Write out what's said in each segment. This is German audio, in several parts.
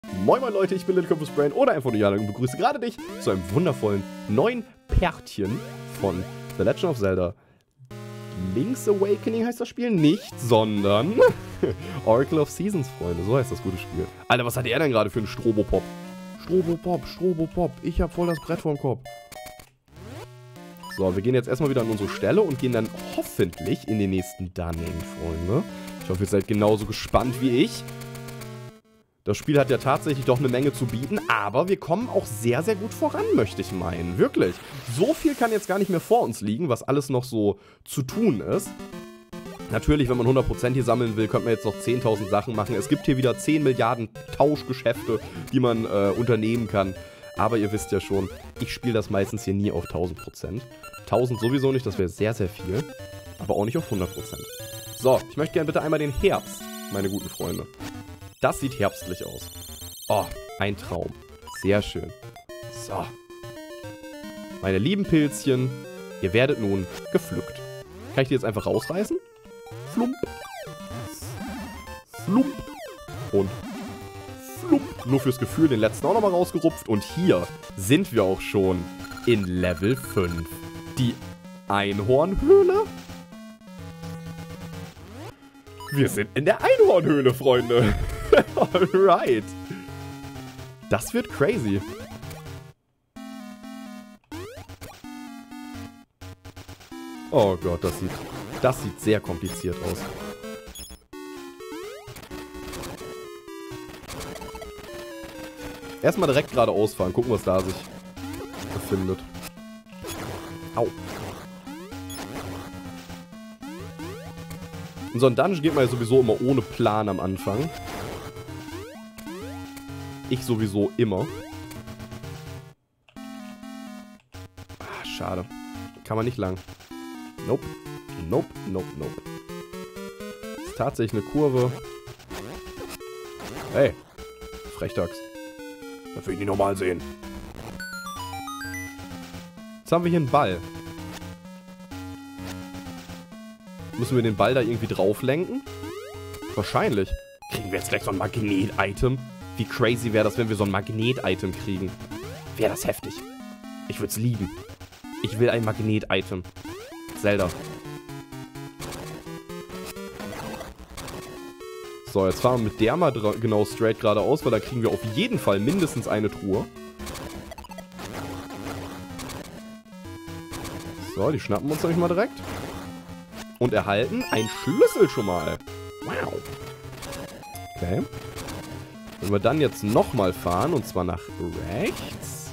Moin moin Leute, ich bin LittleCompusBrain oder einfach nur Jana und begrüße gerade dich zu einem wundervollen neuen Pärtchen von The Legend of Zelda. Link's Awakening heißt das Spiel nicht, sondern Oracle of Seasons, Freunde. So heißt das gute Spiel. Alter, was hat er denn gerade für einen Strobopop? Strobopop. Ich hab voll das Brett vorm Kopf. So, wir gehen jetzt erstmal wieder an unsere Stelle und gehen dann hoffentlich in den nächsten Dungeon, Freunde. Ich hoffe, ihr seid genauso gespannt wie ich. Das Spiel hat ja tatsächlich doch eine Menge zu bieten, aber wir kommen auch sehr, sehr gut voran, möchte ich meinen. Wirklich. So viel kann jetzt gar nicht mehr vor uns liegen, was alles noch so zu tun ist. Natürlich, wenn man 100% hier sammeln will, könnte man jetzt noch 10.000 Sachen machen. Es gibt hier wieder 10 Milliarden Tauschgeschäfte, die man unternehmen kann. Aber ihr wisst ja schon, ich spiele das meistens hier nie auf 1000%. 1000 sowieso nicht, das wäre sehr, sehr viel. Aber auch nicht auf 100%. So, ich möchte gerne bitte einmal den Herbst, meine guten Freunde. Das sieht herbstlich aus. Oh, ein Traum. Sehr schön. So. Meine lieben Pilzchen, ihr werdet nun gepflückt. Kann ich die jetzt einfach rausreißen? Flump. Flump. Und flump. Nur fürs Gefühl den letzten auch nochmal rausgerupft. Und hier sind wir auch schon in Level 5. Die Einhornhöhle? Wir sind in der Einhornhöhle, Freunde. Alright. Das wird crazy. Oh Gott, das sieht sehr kompliziert aus. Erstmal direkt geradeaus fahren, gucken, was da sich befindet. Au. In so einen Dungeon geht man ja sowieso immer ohne Plan am Anfang. Ich sowieso immer. Ah, schade. Kann man nicht lang. Nope. Nope. Ist tatsächlich eine Kurve. Hey. Frechdachs. Das will ich nicht nochmal sehen. Jetzt haben wir hier einen Ball. Müssen wir den Ball da irgendwie drauf lenken? Wahrscheinlich. Kriegen wir jetzt gleich so ein Magnet-Item? Wie crazy wäre das, wenn wir so ein Magnet-Item kriegen? Wäre das heftig. Ich würde es lieben. Ich will ein Magnet-Item. Zelda. So, jetzt fahren wir mit der mal genau straight geradeaus, weil da kriegen wir auf jeden Fall mindestens eine Truhe. So, die schnappen wir uns nämlich mal direkt. Und erhalten einen Schlüssel schon mal. Wow. Okay. Wenn wir dann jetzt nochmal fahren, und zwar nach rechts.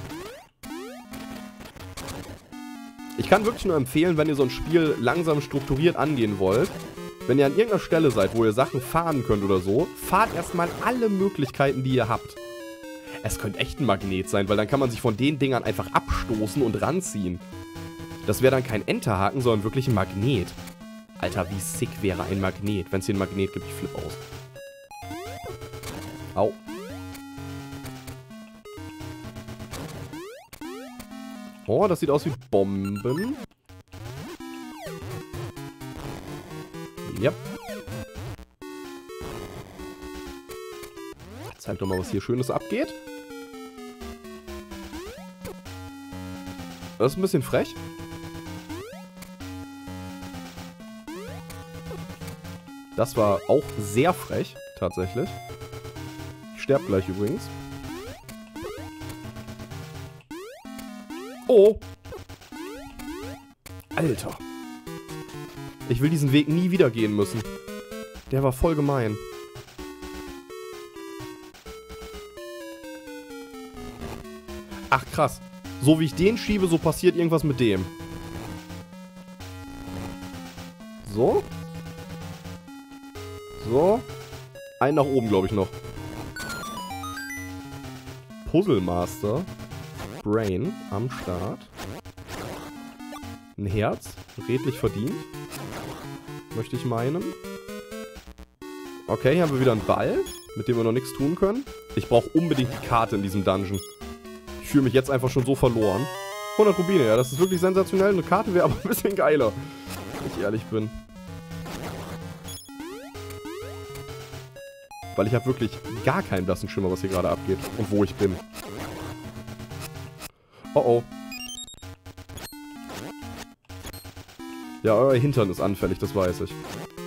Ich kann wirklich nur empfehlen, wenn ihr so ein Spiel langsam strukturiert angehen wollt, wenn ihr an irgendeiner Stelle seid, wo ihr Sachen fahren könnt oder so, fahrt erstmal alle Möglichkeiten, die ihr habt. Es könnte echt ein Magnet sein, weil dann kann man sich von den Dingern einfach abstoßen und ranziehen. Das wäre dann kein Enterhaken, sondern wirklich ein Magnet. Alter, wie sick wäre ein Magnet. Wenn es hier einen Magnet gibt, ich flippe aus. Au. Oh, das sieht aus wie Bomben. Yep. Zeig doch mal, was hier Schönes abgeht. Das ist ein bisschen frech. Das war auch sehr frech, tatsächlich. Ich sterbe gleich übrigens. Oh! Alter. Ich will diesen Weg nie wieder gehen müssen. Der war voll gemein. Ach krass. So wie ich den schiebe, so passiert irgendwas mit dem. So. So. Einen nach oben, glaube ich, noch. Puzzle Master. Brain am Start. Ein Herz. Redlich verdient. Möchte ich meinen. Okay, hier haben wir wieder einen Ball, mit dem wir noch nichts tun können. Ich brauche unbedingt die Karte in diesem Dungeon. Ich fühle mich jetzt einfach schon so verloren. 100 Rubine, ja, das ist wirklich sensationell. Eine Karte wäre aber ein bisschen geiler, wenn ich ehrlich bin. weil ich habe wirklich gar keinen blassen Schimmer, was hier gerade abgeht und wo ich bin. Oh oh. Ja, euer Hintern ist anfällig, das weiß ich.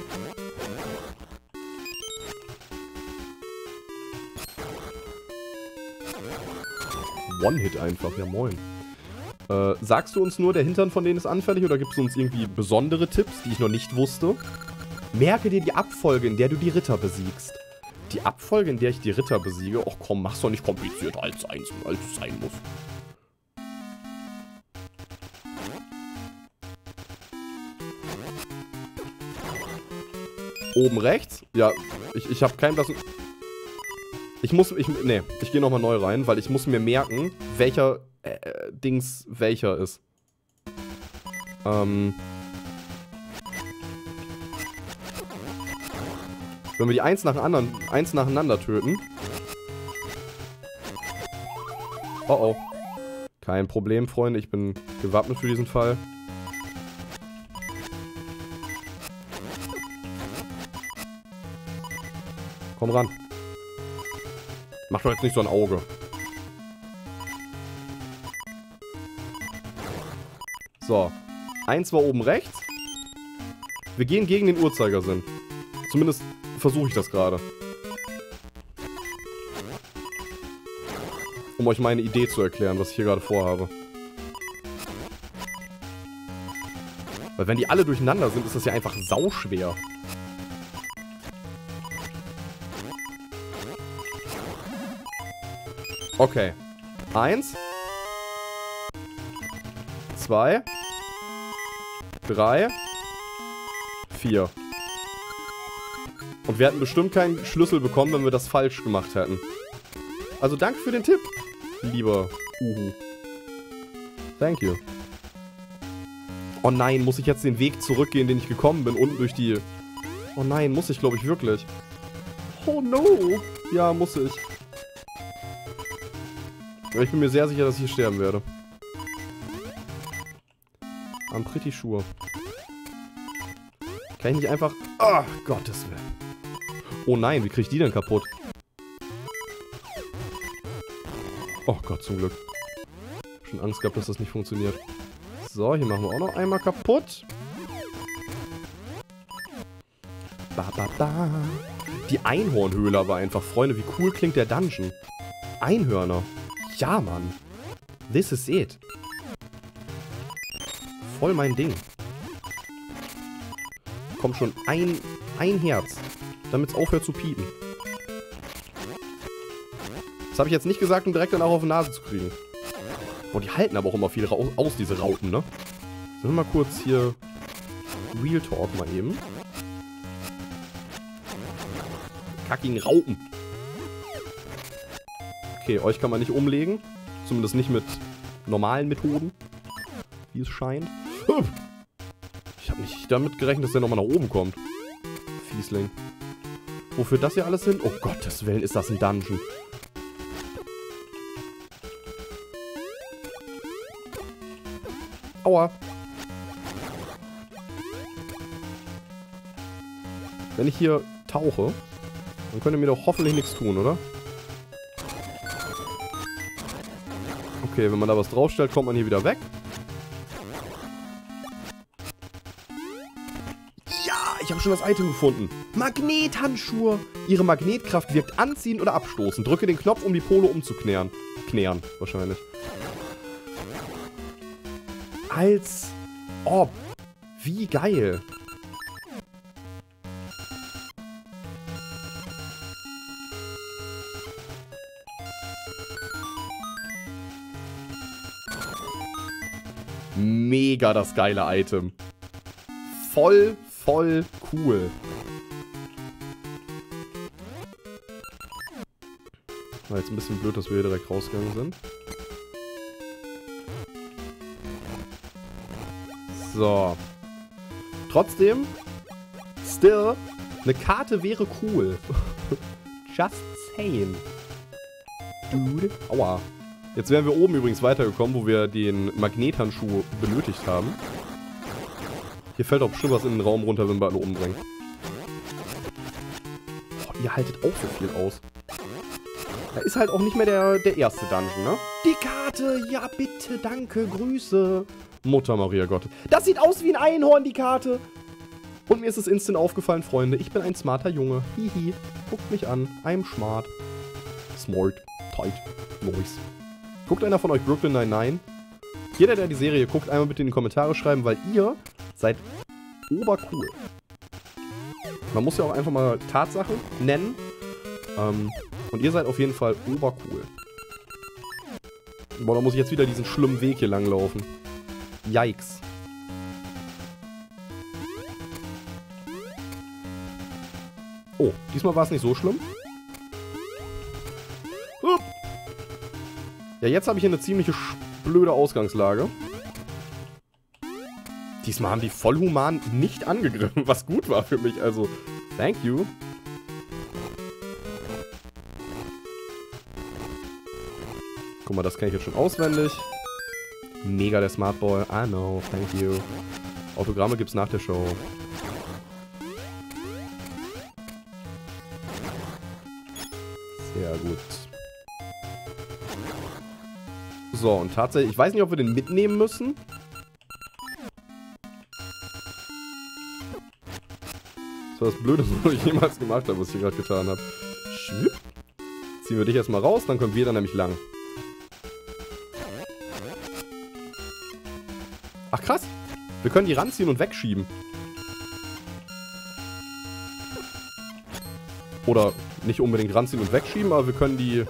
One-Hit einfach, ja moin. Sagst du uns nur, der Hintern von denen ist anfällig oder gibst du uns irgendwie besondere Tipps, die ich noch nicht wusste? Merke dir die Abfolge, in der du die Ritter besiegst. Die Abfolge, in der ich die Ritter besiege? Och komm, mach's doch nicht komplizierter als es sein muss. Oben rechts? Ja, ich habe keinen blassen... ich gehe nochmal neu rein, weil ich muss mir merken, welcher Dings welcher ist. Wenn wir die eins nacheinander töten. Oh oh. Kein Problem, Freunde, ich bin gewappnet für diesen Fall. Komm ran. Mach doch jetzt nicht so ein Auge. So. Eins war oben rechts. Wir gehen gegen den Uhrzeigersinn. Zumindest versuche ich das gerade. Um euch meine Idee zu erklären, was ich hier gerade vorhabe. Weil wenn die alle durcheinander sind, ist das ja einfach sauschwer. Okay. 1. 2. 3. 4. Und wir hätten bestimmt keinen Schlüssel bekommen, wenn wir das falsch gemacht hätten. Also danke für den Tipp, lieber Uhu. Thank you. Oh nein, muss ich jetzt den Weg zurückgehen, den ich gekommen bin, unten durch die... Oh nein, muss ich, glaube ich, wirklich. Oh no. Ja, muss ich. Aber ich bin mir sehr sicher, dass ich hier sterben werde. I'm pretty sure. Kann ich nicht einfach... Oh, Gottes Willen. Oh nein, wie krieg ich die denn kaputt? Oh Gott, zum Glück. Hab schon Angst gehabt, dass das nicht funktioniert. So, hier machen wir auch noch einmal kaputt. Ba, ba, ba. Die Einhornhöhle aber einfach. Freunde, wie cool klingt der Dungeon. Einhörner. Ja, Mann. This is it. Voll mein Ding. Komm schon, ein Herz. Damit es aufhört zu piepen. Das habe ich jetzt nicht gesagt, um direkt dann auch auf die Nase zu kriegen. Oh, die halten aber auch immer viel aus, diese Raupen, ne? Sollen wir mal kurz hier Real Talk mal eben. Kackigen Raupen. Okay, euch kann man nicht umlegen. Zumindest nicht mit normalen Methoden. Wie es scheint. Ich habe nicht damit gerechnet, dass der nochmal nach oben kommt. Fiesling. Wofür das hier alles hin? Oh Gottes Willen, ist das ein Dungeon. Aua. Wenn ich hier tauche, dann könnt ihr mir doch hoffentlich nichts tun, oder? Okay, wenn man da was draufstellt, kommt man hier wieder weg. Ja, ich habe schon das Item gefunden. Magnethandschuhe. Ihre Magnetkraft wirkt anziehend oder abstoßend. Drücke den Knopf, um die Pole umzuknären. Knären, wahrscheinlich. Als ob. Wie geil. Mega das geile Item. Voll cool. War jetzt ein bisschen blöd, dass wir hier direkt rausgegangen sind. So. Trotzdem, still, eine Karte wäre cool. Just saying. Dude. Aua. Jetzt wären wir oben übrigens weitergekommen, wo wir den Magnethandschuh benötigt haben. Hier fällt auch bestimmt was in den Raum runter, wenn wir alle umbringen. Oh, ihr haltet auch so viel aus. Da ist halt auch nicht mehr der erste Dungeon, ne? Die Karte! Ja, bitte, danke, Grüße. Mutter Maria Gott. Das sieht aus wie ein Einhorn, die Karte. Und mir ist es instant aufgefallen, Freunde. Ich bin ein smarter Junge. Hihi. Guckt mich an. I'm smart. Smart. Tight. Nice. Guckt einer von euch Brooklyn Nine-Nine? Jeder, der die Serie guckt, einmal bitte in die Kommentare schreiben, weil ihr seid obercool. Man muss ja auch einfach mal Tatsachen nennen. Und ihr seid auf jeden Fall obercool. Boah, da muss ich jetzt wieder diesen schlimmen Weg hier lang laufen. Yikes. Oh, diesmal war es nicht so schlimm. Ja, jetzt habe ich hier eine ziemliche blöde Ausgangslage. Diesmal haben die voll human nicht angegriffen, was gut war für mich. Also, thank you. Guck mal, das kann ich jetzt schon auswendig. Mega der Smart Boy. I know, thank you. Autogramme gibt's nach der Show. Sehr gut. So, und tatsächlich, ich weiß nicht, ob wir den mitnehmen müssen. Das war das Blödeste, was ich jemals gemacht habe, was ich hier gerade getan habe. Schwipp. Ziehen wir dich erstmal raus, dann können wir da nämlich lang. Ach krass, wir können die ranziehen und wegschieben. Oder nicht unbedingt ranziehen und wegschieben, aber wir können die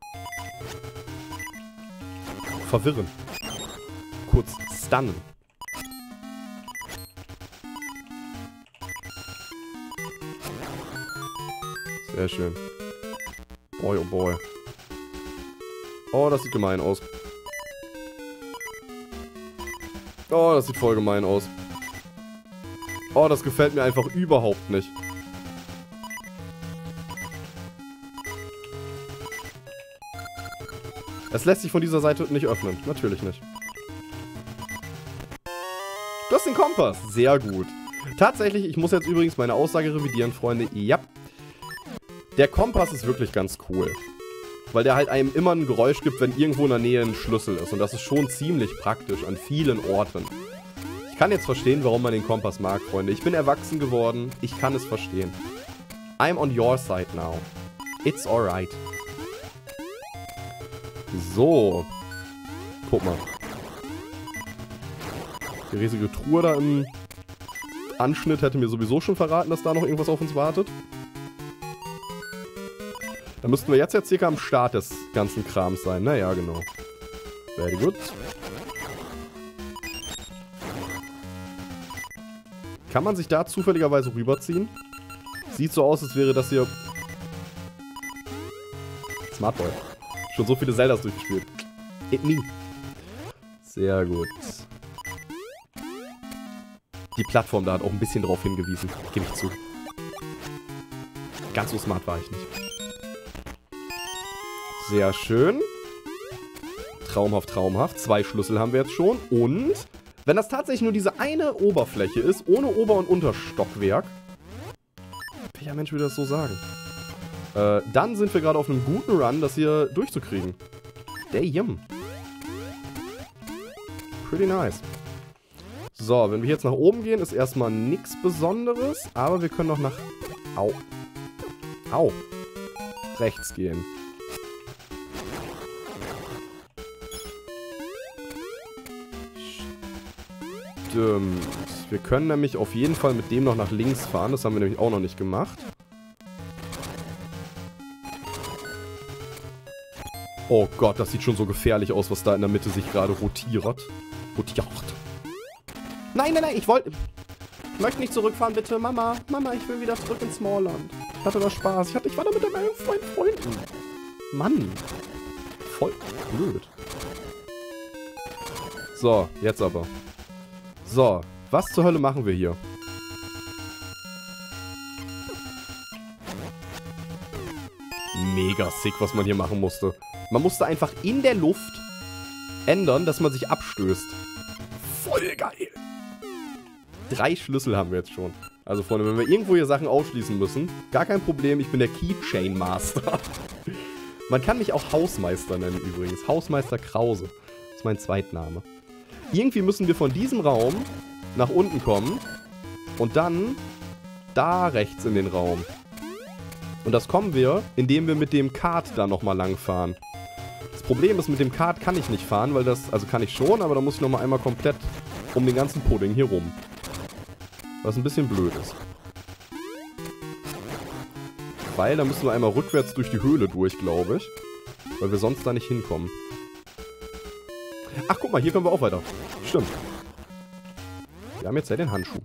verwirren. Kurz stunnen. Sehr schön. Boy, oh boy. Oh, das sieht gemein aus. Oh, das sieht voll gemein aus. Oh, das gefällt mir einfach überhaupt nicht. Es lässt sich von dieser Seite nicht öffnen. Natürlich nicht. Du hast den Kompass. Sehr gut. Tatsächlich, ich muss jetzt übrigens meine Aussage revidieren, Freunde. Ja. Der Kompass ist wirklich ganz cool. Weil der halt einem immer ein Geräusch gibt, wenn irgendwo in der Nähe ein Schlüssel ist. Und das ist schon ziemlich praktisch an vielen Orten. Ich kann jetzt verstehen, warum man den Kompass mag, Freunde. Ich bin erwachsen geworden. Ich kann es verstehen. I'm on your side now. It's alright. So. Guck mal. Die riesige Truhe da im Anschnitt hätte mir sowieso schon verraten, dass da noch irgendwas auf uns wartet. Da müssten wir jetzt ja circa am Start des ganzen Krams sein. Naja, genau. Very good. Kann man sich da zufälligerweise rüberziehen? Sieht so aus, als wäre das hier... Smart Boy. Schon so viele Zeldas durchgespielt. It me. Sehr gut. Die Plattform da hat auch ein bisschen drauf hingewiesen. Gebe ich zu. Ganz so smart war ich nicht. Sehr schön. Traumhaft, traumhaft. 2 Schlüssel haben wir jetzt schon. Und wenn das tatsächlich nur diese eine Oberfläche ist, ohne Ober- und Unterstockwerk, welcher Mensch würde das so sagen? Dann sind wir gerade auf einem guten Run, das hier durchzukriegen. Damn. Pretty nice. So, wenn wir jetzt nach oben gehen, ist erstmal nichts Besonderes. Aber wir können noch nach... Au. Au. Rechts gehen. Stimmt. Wir können nämlich auf jeden Fall mit dem noch nach links fahren. Das haben wir nämlich auch noch nicht gemacht. Oh Gott, das sieht schon so gefährlich aus, was da in der Mitte sich gerade rotiert. Nein, nein, nein, ich möchte nicht zurückfahren, bitte. Mama, Mama, ich will wieder zurück ins Smallland. Ich hatte da Spaß. Ich war da mit meinen Freunden. Mann. Voll blöd. So, jetzt aber. So, was zur Hölle machen wir hier? Mega sick, was man hier machen musste. Man musste einfach in der Luft ändern, dass man sich abstößt. Voll geil. 3 Schlüssel haben wir jetzt schon. Also, Freunde, wenn wir irgendwo hier Sachen ausschließen müssen, gar kein Problem, ich bin der Keychain Master. Man kann mich auch Hausmeister nennen übrigens. Hausmeister Krause. Das ist mein Zweitname. Irgendwie müssen wir von diesem Raum nach unten kommen und dann da rechts in den Raum. Und das kommen wir, indem wir mit dem Kart da nochmal lang fahren. Das Problem ist, mit dem Kart kann ich nicht fahren, weil das, also kann ich schon, aber da muss ich nochmal einmal komplett um den ganzen Pudding hier rum. Was ein bisschen blöd ist. Weil da müssen wir einmal rückwärts durch die Höhle durch, glaube ich. Weil wir sonst da nicht hinkommen. Ach, guck mal, hier können wir auch weiter. Stimmt. Wir haben jetzt ja den Handschuh.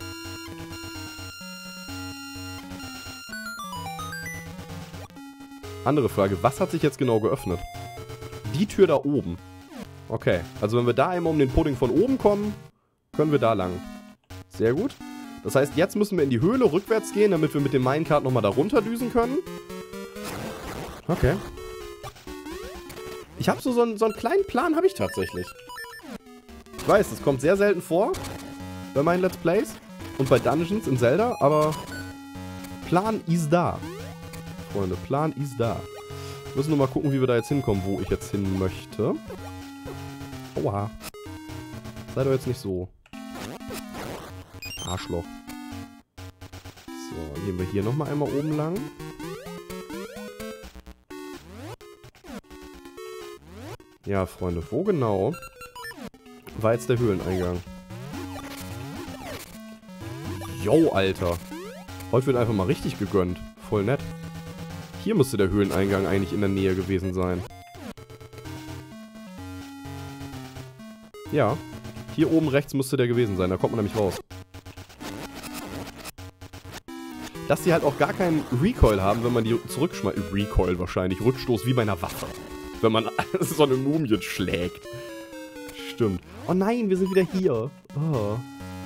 Andere Frage, was hat sich jetzt genau geöffnet? Die Tür da oben. Okay, also wenn wir da einmal um den Pudding von oben kommen, können wir da lang. Sehr gut. Das heißt, jetzt müssen wir in die Höhle rückwärts gehen, damit wir mit dem Minecart nochmal da runter düsen können. Okay. Ich habe so einen kleinen Plan, habe ich tatsächlich. Ich weiß, das kommt sehr selten vor bei meinen Let's Plays und bei Dungeons in Zelda, aber Plan ist da. Freunde, Plan ist da. Wir müssen nur mal gucken, wie wir da jetzt hinkommen, wo ich jetzt hin möchte. Oha. Sei doch jetzt nicht so. Arschloch. So, gehen wir hier nochmal einmal oben lang. Ja, Freunde, wo genau war jetzt der Höhleneingang? Yo, Alter. Heute wird einfach mal richtig gegönnt. Voll nett. Hier müsste der Höhleneingang eigentlich in der Nähe gewesen sein. Ja. Hier oben rechts müsste der gewesen sein. Da kommt man nämlich raus. Dass die halt auch gar keinen Recoil haben, wenn man die zurückschmeißt. Recoil wahrscheinlich. Rückstoß wie bei einer Waffe. Wenn man so eine Mumie schlägt. Stimmt. Oh nein, wir sind wieder hier. Oh.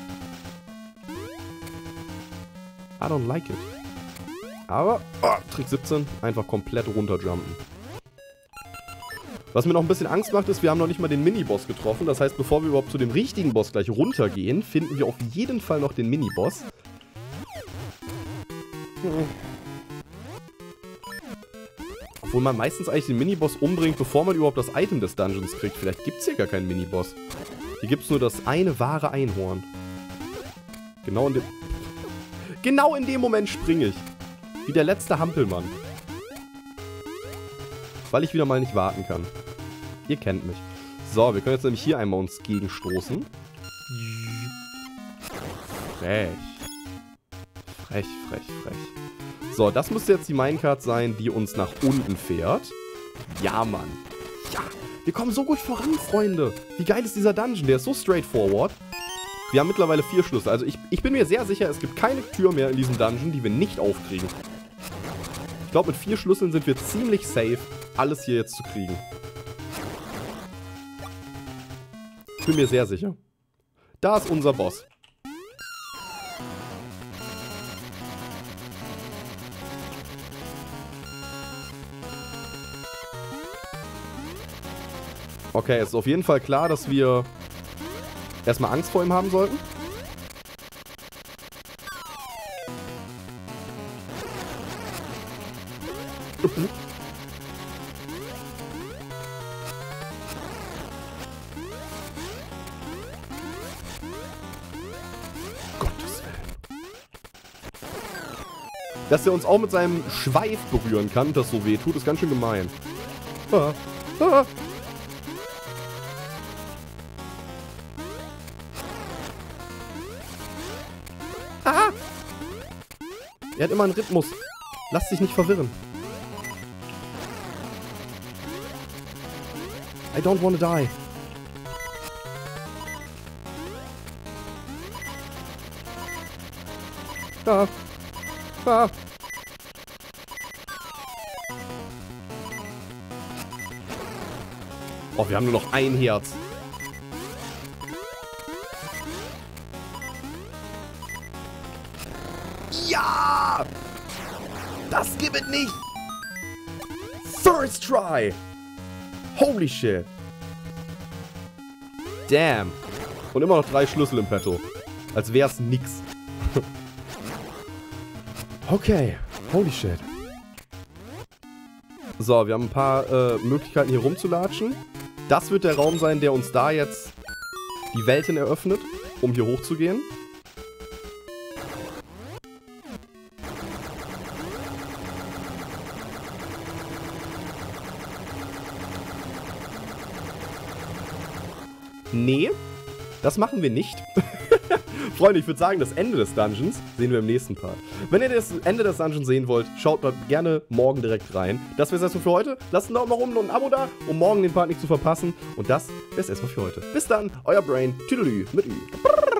I don't like it. Aber, Trick 17, einfach komplett runterjumpen. Was mir noch ein bisschen Angst macht, ist, wir haben noch nicht mal den Miniboss getroffen. Das heißt, bevor wir überhaupt zu dem richtigen Boss gleich runtergehen, finden wir auf jeden Fall noch den Miniboss. Obwohl man meistens eigentlich den Miniboss umbringt, bevor man überhaupt das Item des Dungeons kriegt. Vielleicht gibt es hier gar keinen Miniboss. Hier gibt es nur das eine wahre Einhorn. Genau in dem Moment springe ich. Wie der letzte Hampelmann. Weil ich wieder mal nicht warten kann. Ihr kennt mich. So, wir können jetzt nämlich hier einmal uns gegenstoßen. Frech. Frech, frech, frech. So, das müsste jetzt die Minecart sein, die uns nach unten fährt. Ja, Mann. Ja, wir kommen so gut voran, Freunde. Wie geil ist dieser Dungeon? Der ist so straightforward. Wir haben mittlerweile 4 Schlüssel. Also ich bin mir sehr sicher, es gibt keine Tür mehr in diesem Dungeon, die wir nicht aufkriegen. Ich glaube, mit 4 Schlüsseln sind wir ziemlich safe, alles hier jetzt zu kriegen. Ich bin mir sehr sicher. Da ist unser Boss. Okay, es ist auf jeden Fall klar, dass wir erstmal Angst vor ihm haben sollten. Gottes Willen. Dass er uns auch mit seinem Schweif berühren kann und das so weh tut, ist ganz schön gemein. Ah. Ah. Ah. Er hat immer einen Rhythmus. Lass dich nicht verwirren. I don't wanna die. Ah. Ah. Oh, wir haben nur noch ein Herz. Ja! Das gibt es nicht! First try! Holy shit! Damn! Und immer noch 3 Schlüssel im Petto. Als wär's nix. Okay, holy shit. So, wir haben ein paar Möglichkeiten hier rumzulatschen. Das wird der Raum sein, der uns da jetzt die Welten eröffnet, um hier hochzugehen. Nee, das machen wir nicht. Freunde, ich würde sagen, das Ende des Dungeons sehen wir im nächsten Part. Wenn ihr das Ende des Dungeons sehen wollt, schaut mal gerne morgen direkt rein. Das wäre es erstmal für heute. Lasst einen Daumen nach oben und ein Abo da, um morgen den Part nicht zu verpassen. Und das wäre es erstmal für heute. Bis dann, euer Brain. Tüdelü mit Ü.